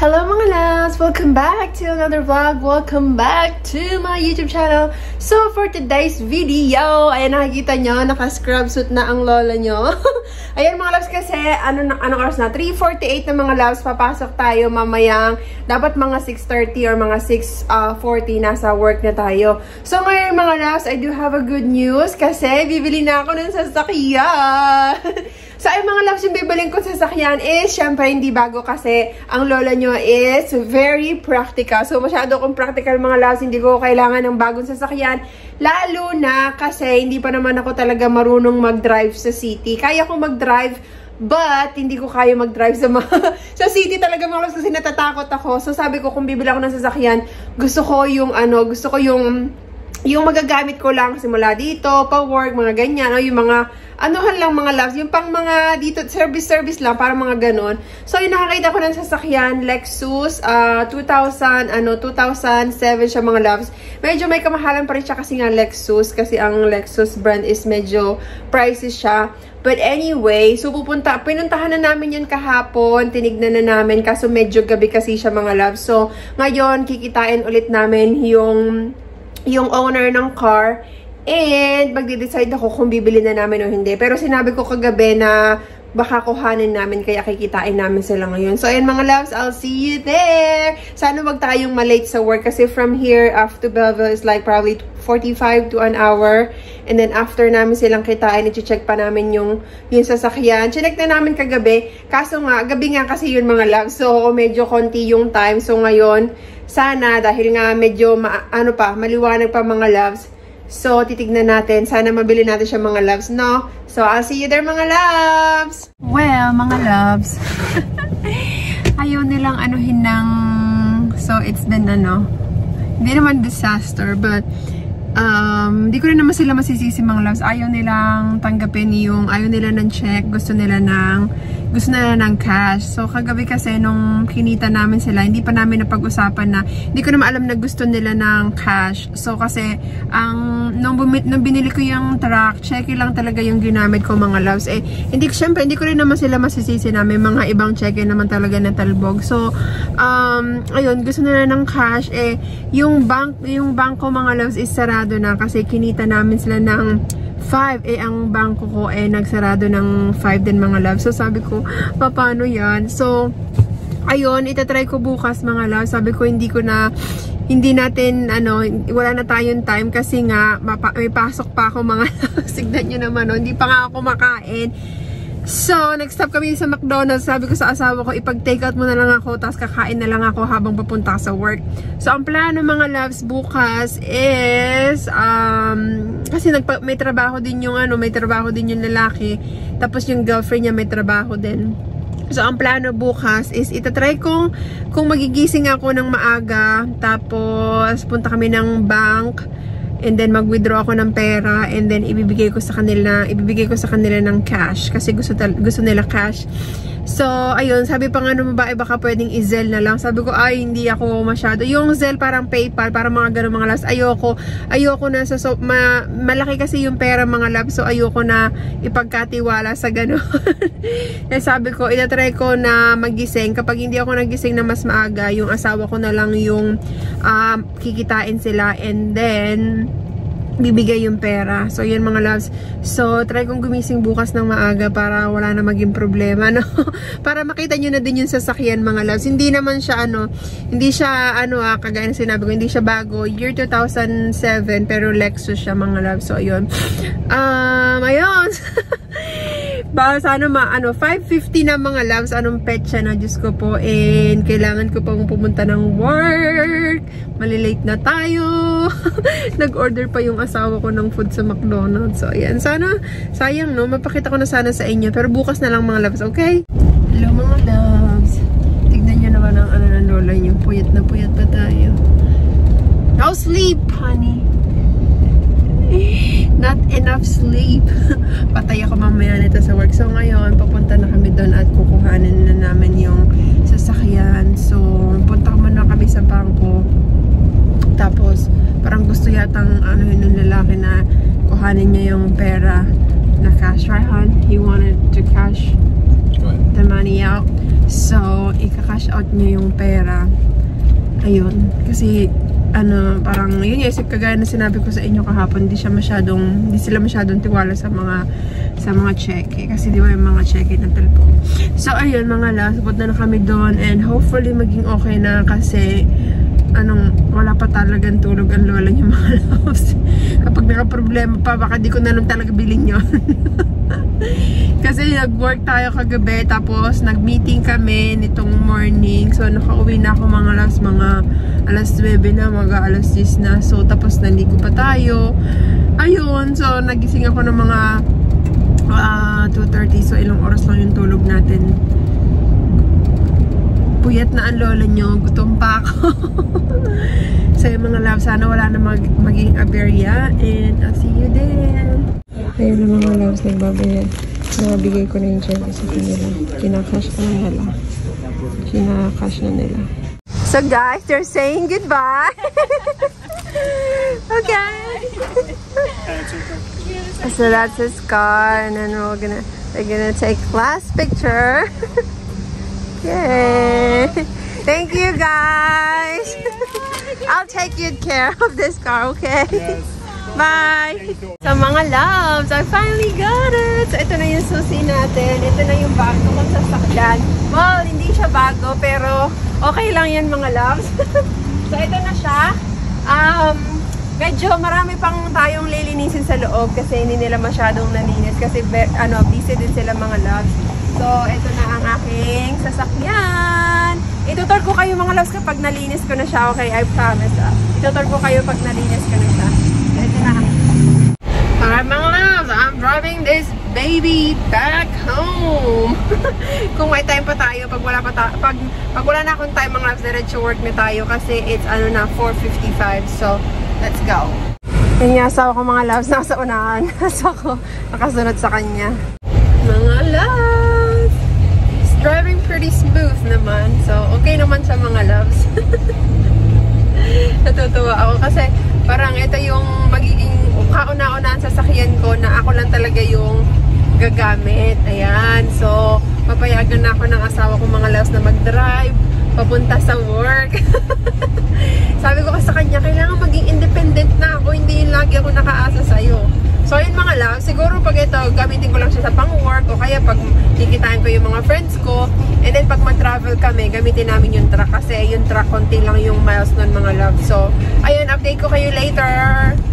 Hello mga loves! Welcome back to another vlog. Welcome back to my YouTube channel. So for today's video, ayan nakikita nyo, naka-scrub suit na ang lola nyo. Ayan mga loves kasi, anong oras na? 3:48 na mga loves, papasok tayo mamayang, dapat mga 6:30 or mga 6:40 nasa work na tayo. So ngayon mga loves, I do have a good news kasi bibili na ako ng sasakyan. So, ay mga loves, yung bibiling ko sasakyan is, syempre, hindi bago kasi ang lola nyo is very practical. So, masyado akong practical mga loves, hindi ko kailangan ng bagong sasakyan. Lalo na kasi hindi pa naman ako talaga marunong mag-drive sa city. Kaya ko mag-drive, but hindi ko kaya mag-drive sa city talaga mga loves kasi natatakot ako. So, sabi ko, kung bibili ako ng sasakyan, gusto ko yung magagamit ko lang simula dito, pa work, mga ganyan, o yung mga anuhan lang mga loves, yung pang mga dito, service lang, para mga ganon. So, yung nakakita ko ng sasakyan, Lexus, 2007 siya mga loves. Medyo may kamahalan pa rin siya kasi nga Lexus, kasi ang Lexus brand is medyo pricey siya. But anyway, so pinuntahan na namin yun kahapon, tinignan na namin, kaso medyo gabi kasi siya mga loves. So, ngayon, kikitain ulit namin yung owner ng car and magde-decide ako kung bibili na namin o hindi. Pero sinabi ko kagabi na baka kuhanin namin kaya kikitain namin sila ngayon. So ayan mga loves, I'll see you there. Sana wag tayong malate sa work kasi from here up to Belleville is like probably 45 to an hour. And then after namin silang kitain, i-check pa namin yung sasakyan. Check na namin kagabi. Kaso nga, gabi nga kasi yun mga loves. So medyo konti yung time. So ngayon, sana dahil nga medyo maliwanag pa mga loves. So, titignan natin. Sana mabili natin siya mga loves, no? So, I'll see you there mga loves! Well, mga loves. Ayaw nilang anuhin ng... So, it's been hindi naman disaster, but hindi ko rin naman sila masisisi mga loves. Ayaw nilang tanggapin ayaw nila ng check. Gusto nila ng cash. So, kagabi kasi nung kinita namin sila, hindi pa namin napag-usapan na, hindi ko naman alam na gusto nila ng cash. So, kasi, nung binili ko yung truck, cheque lang talaga yung ginamit ko mga loves. Syempre, hindi ko rin naman sila masisisi na may mga ibang cheque naman talaga na talbog. So, ayun, gusto nila ng cash. Yung bangko mga loves is sarado na kasi kinita namin sila ng 5. Ang bangko ko nagsarado ng 5 din mga loves. So, sabi ko, paano yan? So, ayun, itatry ko bukas mga loves. Sabi ko, wala na tayong time kasi nga, may pasok pa ako mga loves. Signan nyo naman, hindi pa nga ako makain. So, nag-stop kami sa McDonald's. Sabi ko sa asawa ko, ipag-take out mo na lang ako, tapos kakain na lang ako habang papunta sa work. So, ang plano mga loves bukas is, kasi may trabaho din yung lalaki, tapos yung girlfriend niya may trabaho din. So, ang plano bukas is itatry kung magigising ako ng maaga, tapos punta kami ng bank, and then mag-withdraw ako ng pera, and then ibibigay ko sa kanila ng cash kasi gusto nila cash. So, ayun, sabi pa nga nung babae, baka pwedeng i-Zelle na lang. Sabi ko, hindi ako masyado. Yung Zelle parang PayPal, parang mga ganun mga loves. Ayoko na malaki kasi yung pera mga loves, so ayoko na ipagkatiwala sa ganun. Sabi ko, itatry ko na magising. Kapag hindi ako nagising na mas maaga, yung asawa ko na lang yung kikitain sila, and then bibigay yung pera. So, yun mga loves. So, try kong gumising bukas ng maaga para wala na maging problema, no? Para makita nyo na din yung sasakyan, mga loves. Hindi naman siya, kagaya na sinabi ko, hindi siya bago. Year 2007, pero Lexus siya, mga loves. So, ayun. Ayun. Sana 5:50 na mga loves. Anong petsa na, Diyos ko po. And kailangan ko pang pumunta ng work. Malilate na tayo. Nag-order pa yung asawa ko ng food sa McDonald's. So, ayan. Sana, sayang, no? Mapakita ko na sana sa inyo. Pero bukas na lang mga loves, okay? Hello mga loves. Tignan nyo naman ang ng lola nyo. Puyat na puyat pa tayo. No sleep, honey. Not enough sleep. Patay ako mamaya nito sa work. So ngayon, papunta na kami doon at kukuhanin na namin yung sasakyan. So, punta muna kami sa bangko. Tapos, parang gusto yatang yung lalaki na kuhanin niya yung pera na cash. Right, hon? He wanted to cash the money out. So, ika-cash out niya yung pera. Ayun. Kasi, parang, yun yung kagaya na sinabi ko sa inyo kahapon, hindi sila masyadong tiwala sa mga cheque. Kasi di ba yung mga cheque na talpo. So, ayun mga loves, punta na kami doon and hopefully maging okay na kasi wala pa talagang tulog ang lola niya mga loves. Kapag naka-problema pa, baka di ko na lang talaga bilhin yun. Kasi nag-work tayo kagabi, tapos nag-meeting kami nitong morning. So, nakauwi na ako mga loves, mga alas 9 na, mga alas 10 na. So, tapos naligo pa tayo. Ayun, so, nagising ako ng mga 2:30. So, ilang oras lang yung tulog natin. Puyat na ang lola nyo, gutom pa ako. So yung mga love, sana wala na maging aberya and I'll see you there. Ayun na mga loves, nagbabayad. Nabigay ko na yung check sa kanila. Kinakash na nila. Kinakash na nila. So guys, they're saying goodbye. Okay. So that's his car and then they're gonna take last picture. Yay! Thank you guys! I'll take good care of this car, okay? Yes. Bye! So mga loves, I finally got it! So ito na yung susi natin. Ito na yung bago kong sasakyan. Well, hindi siya bago, pero okay lang yan mga loves. So ito na siya. Medyo marami pang tayong lilinisin sa loob kasi hindi nila masyadong nalinis kasi busy din sila mga loves. So, ito na ang aking sasakyan. Itutur ko kayo mga loves kapag nalinis ko na siya. Okay, I promise. Itutur ko kayo pag nalinis ko na siya. Ito na. Alright mga loves, I'm driving this baby back home. Kung may time pa tayo, pag wala na akong time mga loves, diretso work na tayo kasi it's 4:55. So, let's go. Yung asawa ko mga loves, nasa unahan. So, ako nakasunod sa kanya. Mga loves! It's driving pretty smooth naman. So, okay naman sa mga loves. Natutuwa ako kasi parang ito yung magiging kauna-unaan sasakyan ko na ako lang talaga yung gagamit. Ayan. So, papayagan na ako ng asawa ko mga loves na mag-drive papunta sa work. Sabi ko kasi sa kanya, kailangan maging independent na ako. Hindi lagi ako nakaasa sa'yo. So, yun mga loves, siguro pag ito, gamitin ko lang siya sa pang-work o kaya pag kikitain ko yung mga friends ko. And then, pag mag-travel kami, gamitin namin yung truck kasi yung truck, konti lang yung miles nun mga loves. So, ayun, update ko kayo later.